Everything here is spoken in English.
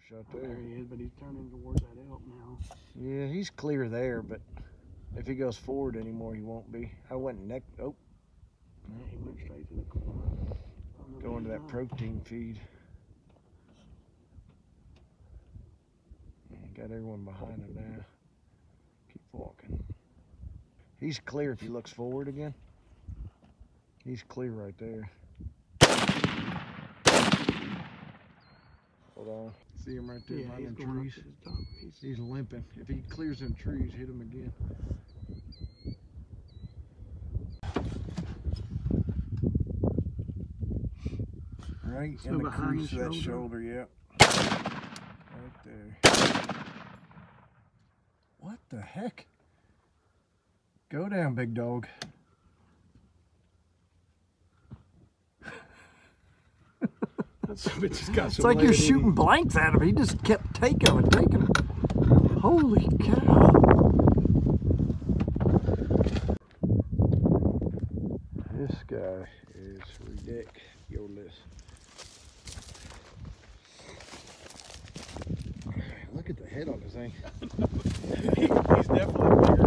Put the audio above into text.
shot There there. he is, but he's turning towards that elk now. Yeah, he's clear there, but if he goes forward anymore, he won't be. I went neck. Oh, Yeah, he went straight to the corner. going to that protein feed. Got everyone behind him now. Keep walking. He's clear if he looks forward again. He's clear right there. Hold on. See him right there behind them trees? He's limping. If he clears them trees, hit him again. Right in the crease of that shoulder, yep. Right there. What the heck? Go down, big dog. It's like you're shooting blanks at him. He just kept taking them and taking them. Holy cow. This guy is ridiculous. Look at the head on this thing. He's definitely bigger